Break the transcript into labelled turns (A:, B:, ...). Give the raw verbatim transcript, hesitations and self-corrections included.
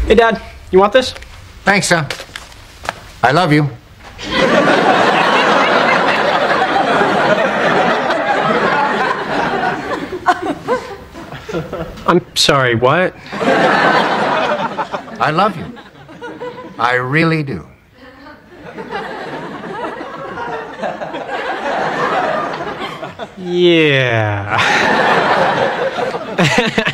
A: Hey, Dad, you want this?
B: Thanks, son. I love you.
A: I'm sorry, what?
B: I love you. I really do.
A: Yeah.